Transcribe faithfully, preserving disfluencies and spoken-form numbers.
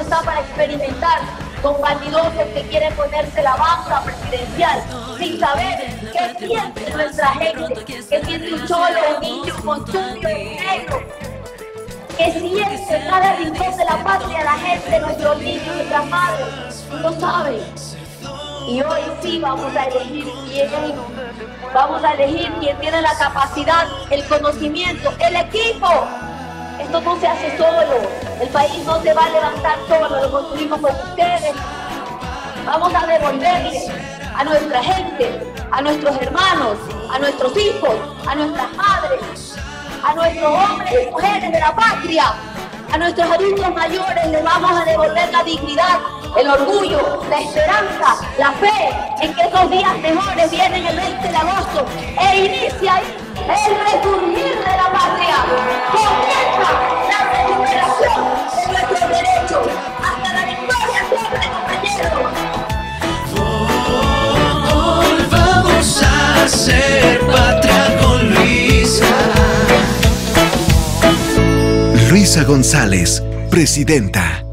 está para experimentar con bandidosos que quieren ponerse la banca presidencial sin saber qué siente nuestra gente, qué siente un cholo, un niño, un turbio, un negro, que siente en cada rincón de la patria la gente, nuestros niños, nuestras madres, lo saben. Y hoy sí vamos a elegir quién, vamos a elegir quién tiene la capacidad, el conocimiento, el equipo. Esto no se hace solo, el país no se va a levantar solo, lo construimos con ustedes. Vamos a devolverle a nuestra gente, a nuestros hermanos, a nuestros hijos, a nuestras madres, a nuestros hombres y mujeres de la patria, a nuestros adultos mayores, les vamos a devolver la dignidad, el orgullo, la esperanza, la fe en que esos días mejores vienen el veinte de agosto e inicia ahí el resurgir de la patria. Comienza la recuperación de nuestros derechos hasta la victoria siempre, compañeros. Hoy vamos a ser patria con Luisa. Luisa González, presidenta.